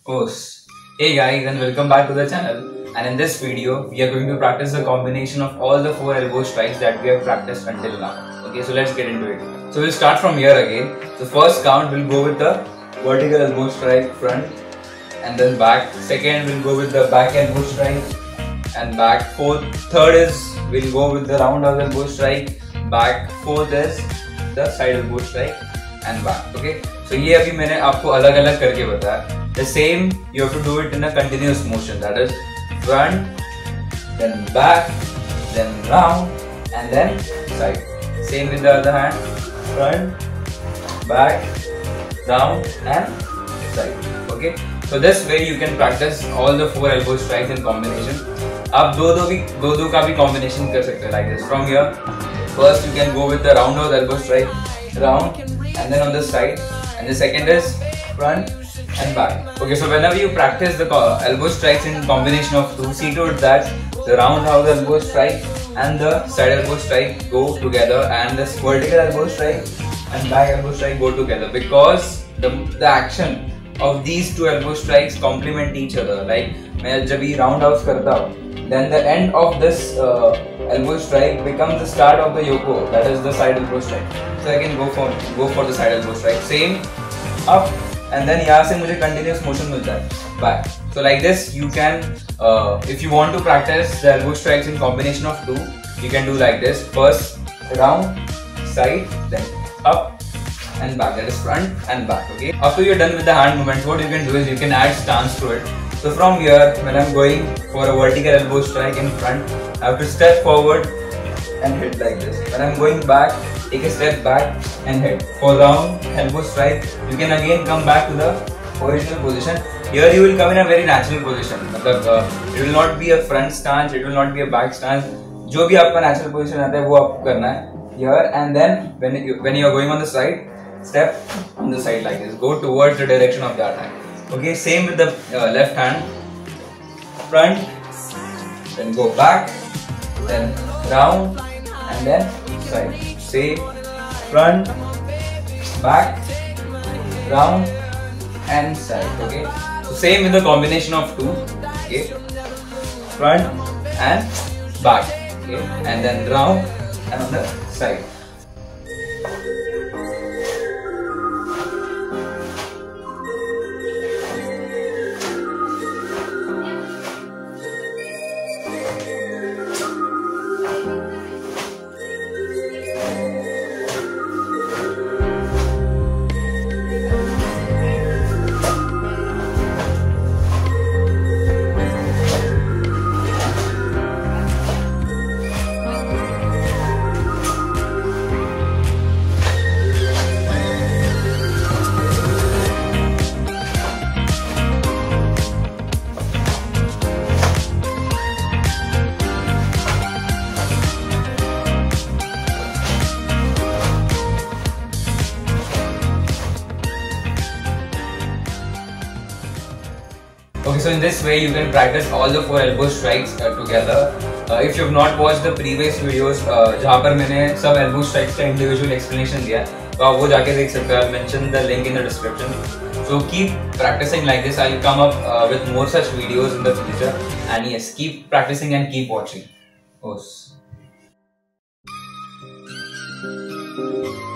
Host. Hey guys, and welcome back to the channel. And in this video, we are going to practice the combination of all the 4 elbow strikes that we have practiced until now. Okay, so let's get into it. So we'll start from here again. The first count will go with the vertical elbow strike front and then back. Second will go with the back elbow strike and back. Third is we'll go with the roundhouse elbow strike back. Fourth is the side elbow strike and back. Okay, so ये अभी मैंने आपको अलग-अलग करके बताया. The same you have to do it in a continuous motion. That is front, then back, then round, and then side. Same with the other hand. Front, back, round, and side. Okay. So this way you can practice all the 4 elbow strikes in combination. आप दो का भी combination कर सकते हैं like this. From here, first you can go with the roundhouse elbow strike, round, and then on the side. And the second is front and back. Okay, so whenever you practice the elbow strikes in combination of 2, see to it that the roundhouse elbow strike and the side elbow strike go together, and this vertical elbow strike and back elbow strike go together, because the action of these 2 elbow strikes complement each other. Like मैं जब ये roundhouse करता हूँ, then the end of this elbow strike becomes the start of the yoko, that is the side elbow strike. So I can go for the side elbow strike. Same up, and then यहाँ से मुझे continuous motion मिलता है back. So like this you can, if you want to practice the elbow strikes in combination of 2, you can do like this. First round, side, then up and back. That is front and back. Okay. After you're done with the hand movements, what you can do is you can add stance to it. So from here, when I'm going for a vertical elbow strike in front, I have to step forward and hit like this. When I'm going back, take a step back and hit. For round elbow strike, you can again come back to the original position. Here you will come in a very natural position. It will not be a front stance, it will not be a back stance. जो भी आपका natural position आता है वो आपको करना है. Here, and then when you are going on the side, step on the side like this. Go towards the direction of that hand. Okay, same with the left hand. Front, then go back, then round, and then side. Same, front, back, round, and side. Okay, so same with the combination of 2. Okay, front and back. Okay, and then round and on the side. Okay, so in this way you can practice all the 4 elbow strikes together. If you have not watched the previous videos जहाँ पर मैंने सब elbow strikes का individual explanation दिया, तो आप वो जाके देख सकते हैं. I'll mention the link in the description. So keep practicing like this. I'll come up with more such videos in the future. And yes, keep practicing and keep watching.